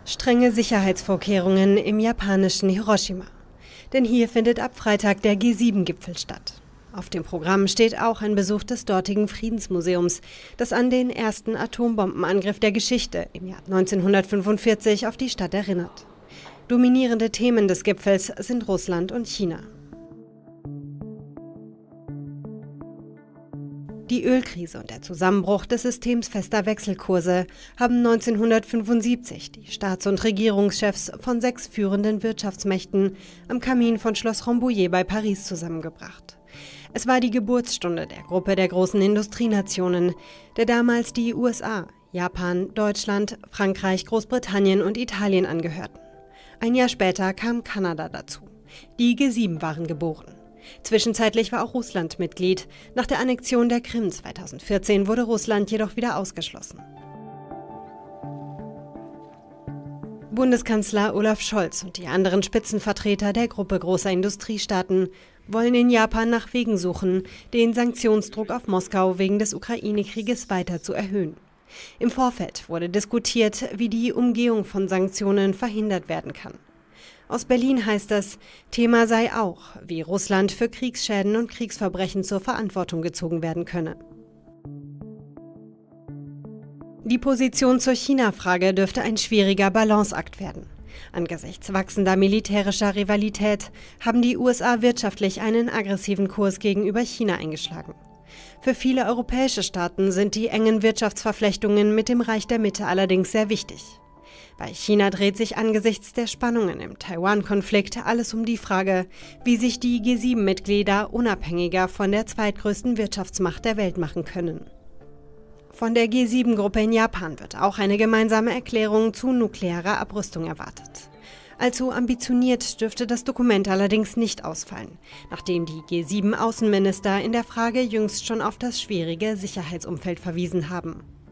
Strenge Sicherheitsvorkehrungen im japanischen Hiroshima. Denn hier findet ab Freitag der G7-Gipfel statt. Auf dem Programm steht auch ein Besuch des dortigen Friedensmuseums, das an den ersten Atombombenangriff der Geschichte im Jahr 1945 auf die Stadt erinnert. Dominierende Themen des Gipfels sind Russland und China. Die Ölkrise und der Zusammenbruch des Systems fester Wechselkurse haben 1975 die Staats- und Regierungschefs von 6 führenden Wirtschaftsmächten am Kamin von Schloss Rambouillet bei Paris zusammengebracht. Es war die Geburtsstunde der Gruppe der großen Industrienationen, der damals die USA, Japan, Deutschland, Frankreich, Großbritannien und Italien angehörten. Ein Jahr später kam Kanada dazu. Die G7 waren geboren. Zwischenzeitlich war auch Russland Mitglied. Nach der Annexion der Krim 2014 wurde Russland jedoch wieder ausgeschlossen. Bundeskanzler Olaf Scholz und die anderen Spitzenvertreter der Gruppe großer Industriestaaten wollen in Japan nach Wegen suchen, den Sanktionsdruck auf Moskau wegen des Ukraine-Krieges weiter zu erhöhen. Im Vorfeld wurde diskutiert, wie die Umgehung von Sanktionen verhindert werden kann. Aus Berlin heißt es, Thema sei auch, wie Russland für Kriegsschäden und Kriegsverbrechen zur Verantwortung gezogen werden könne. Die Position zur China-Frage dürfte ein schwieriger Balanceakt werden. Angesichts wachsender militärischer Rivalität haben die USA wirtschaftlich einen aggressiven Kurs gegenüber China eingeschlagen. Für viele europäische Staaten sind die engen Wirtschaftsverflechtungen mit dem Reich der Mitte allerdings sehr wichtig. Bei China dreht sich angesichts der Spannungen im Taiwan-Konflikt alles um die Frage, wie sich die G7-Mitglieder unabhängiger von der zweitgrößten Wirtschaftsmacht der Welt machen können. Von der G7-Gruppe in Japan wird auch eine gemeinsame Erklärung zu nuklearer Abrüstung erwartet. Allzu ambitioniert dürfte das Dokument allerdings nicht ausfallen, nachdem die G7-Außenminister in der Frage jüngst schon auf das schwierige Sicherheitsumfeld verwiesen haben.